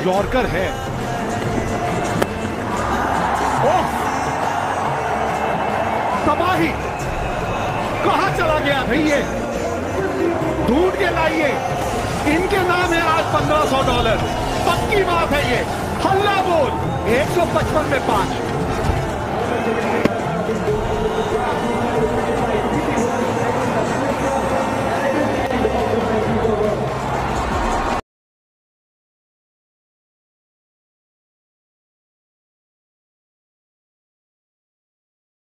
Yorker है। ओह, तबाही। कहां चला गया भाई ये? ढूंढ के लाइए। इनके नाम है आज $1500। पक्की बात है ये। हल्ला बोल। 155 में 5।